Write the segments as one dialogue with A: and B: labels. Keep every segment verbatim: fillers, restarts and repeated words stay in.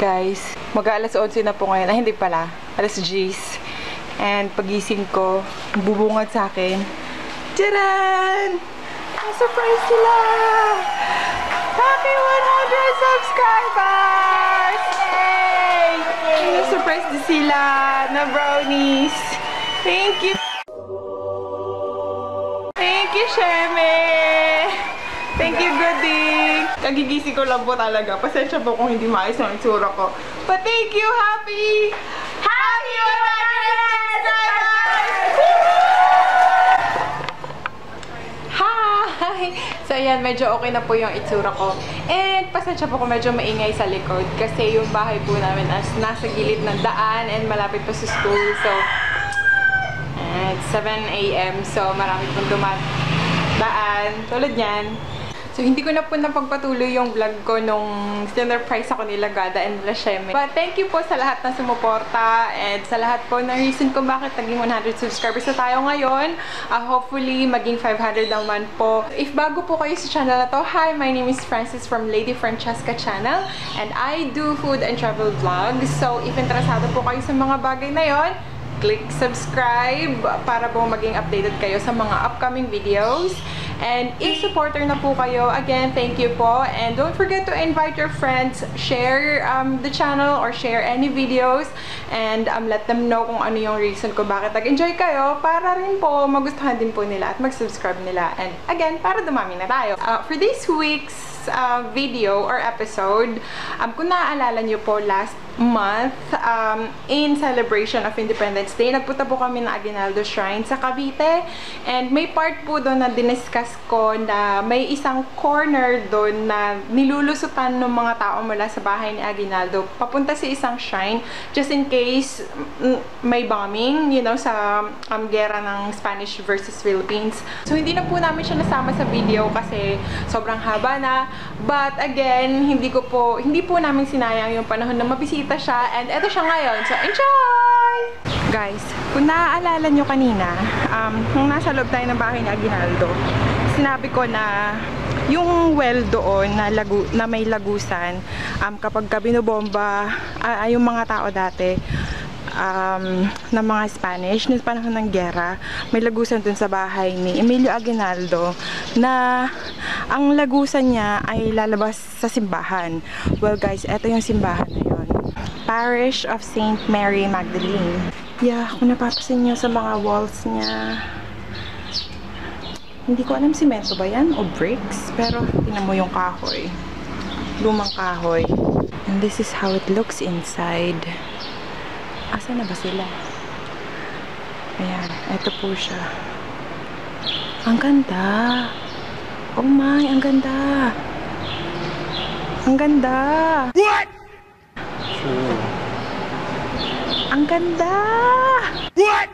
A: Guys, mag-aalas onse na po ngayon. Ay, hindi pala. Alas G's. And pagising ko, bubungad sa akin. Tcharan! Na-surprise sila! Happy one hundred subscribers! Yay! Na-surprise din sila na brownies. Thank you! Thank you, Sheme! Thank you, Goody! Kagigising ko lang po talaga. Pasensya po kung hindi maayos ang itsura ko. But thank you! Happy! Happy one hundred subscribers! Hi! So, ayan. Medyo okay na po yung itsura ko. And pasensya po kung medyo maingay sa likod. Kasi yung bahay po namin as nasa gilid ng daan and malapit pa sa school. So, it's seven A M So, marami pong dumadaan. Tulad yan. So, hindi ko na po napagpatuloy yung vlog ko nung sinurprise ako nila Gada and Lasheme. But thank you po sa lahat na sumuporta and sa lahat po na reason kung bakit naging one hundred subscribers na tayo ngayon. Uh, hopefully, maging five hundred naman po. If bago po kayo sa channel na to, hi, my name is Francis from Lady Franchesca channel and I do food and travel vlogs. So, if interesado po kayo sa mga bagay na yon, click subscribe para po maging updated kayo sa mga upcoming videos. And if supporter na po kayo, again, thank you po. And don't forget to invite your friends, share um, the channel or share any videos and um, let them know kung ano yung reason ko bakit nag-enjoy kayo para rin po magustuhan din po nila at mag-subscribe nila. And again, para dumami na tayo. Uh, for this week's uh, video or episode, um, kung naaalala nyo po last month, um, in celebration of Independence Day, nagpunta po kami ng Aguinaldo Shrine sa Cavite. And may part po doon na diniscuss ko na may isang corner doon na nilulusutan ng mga tao mula sa bahay ni Aguinaldo papunta sa isang shrine just in case may bombing, you know, sa um, gera ng Spanish versus Philippines. So, hindi na po namin siya nasama sa video kasi sobrang haba na. But again, hindi ko po, hindi po namin sinayang yung panahon na mabisita siya and eto siya ngayon. So, enjoy! Guys, kung naaalala nyo kanina, um, nung nasa loob tayo ng bahay ni Aguinaldo, sinabi ko na yung well doon na, lagu, na may lagusan, um, kapag ka binobomba, uh, yung mga tao dati, um, ng mga Spanish, nung panahon ng gera, may lagusan dun sa bahay ni Emilio Aguinaldo na ang lagusan niya ay lalabas sa simbahan. Well guys, eto yung simbahan na yun. Parish of Saint Mary Magdalene. Yeah, kung napapasin nyo sa mga walls niya, hindi ko alam simento ba yan o bricks, pero tingnan mo yung kahoy. Lumang kahoy. And this is how it looks inside. Asa na ba sila? Ayan, eto po siya. Ang ganda! Oh my, ang ganda! Ang ganda! What? Sure. Ang ganda! What?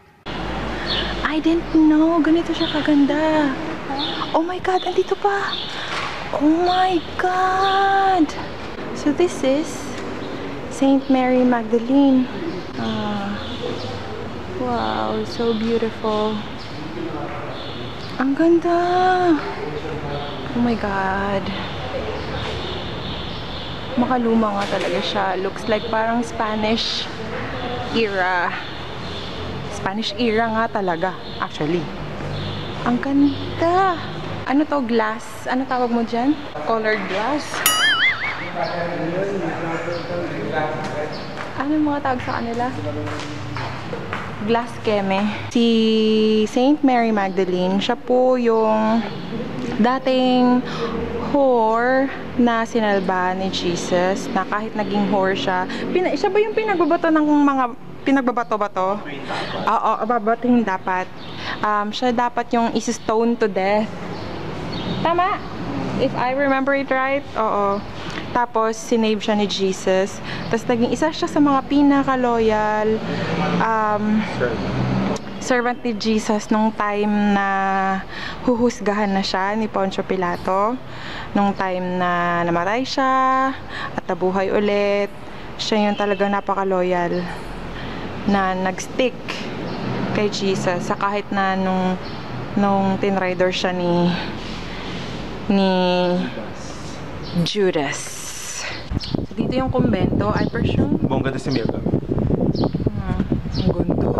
A: I didn't know. Ganito siya kaganda. Oh my God, andito pa. Oh my God! So this is Saint Mary Magdalene. Ah, wow, so beautiful. Ang ganda! Oh my God! Makaluma nga talaga siya. Looks like parang Spanish era. Spanish era nga talaga, actually. Ang ganda! Ano to? Glass? Ano tawag mo dyan? Colored glass? Ano mga tawag sa kanila? Glass keme. Si Saint Mary Magdalene, siya po yung dating whore na sinalba ni Jesus, na kahit naging whore siya, pina, siya ba yung pinagbabato ng mga pinagbabato-bato? Oo, babatuhin dapat. Um, siya dapat yung is-stone to death. Tama? If I remember it right? Oo. Tapos, sinave siya ni Jesus. Tapos, naging isa siya sa mga pinaka-loyal um, servant ni Jesus nung time na huhusgahan na siya ni Poncio Pilato. Nung time na namatay siya at nabuhay ulit. Siya yung talagang napaka-loyal na nag-stick kay Jesus. Sa kahit na nung, nung tinrider siya ni ni Judas. So Dito yung kumbento, I presume.
B: Bongga de Similka.
A: Ah, ang gundo.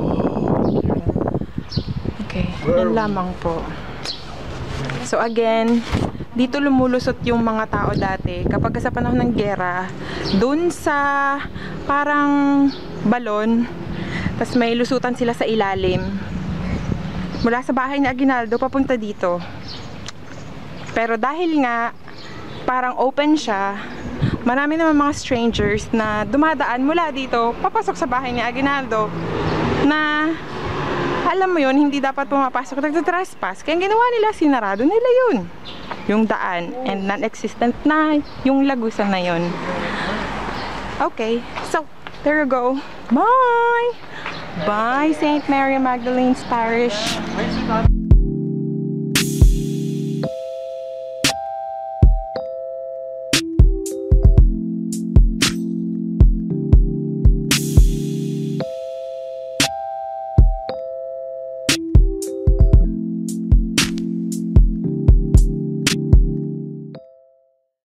A: Okay, yan lamang po. So again, dito lumulusot yung mga tao dati kapag sa panahon ng giyera, dun sa parang balon, tas may lusutan sila sa ilalim mula sa bahay ni Aguinaldo papunta dito. Pero dahil nga parang open siya, marami naman mga strangers na dumadaan mula dito papasok sa bahay ni Aguinaldo na alam mo yun, hindi dapat pumapasok, nagtatrespass. Kaya ginawa nila, sinarado nila yun, yung daan, and non-existent na yung lagusan na yun. Okay, so there you go. Bye! Bye, Saint Mary Magdalene's Parish.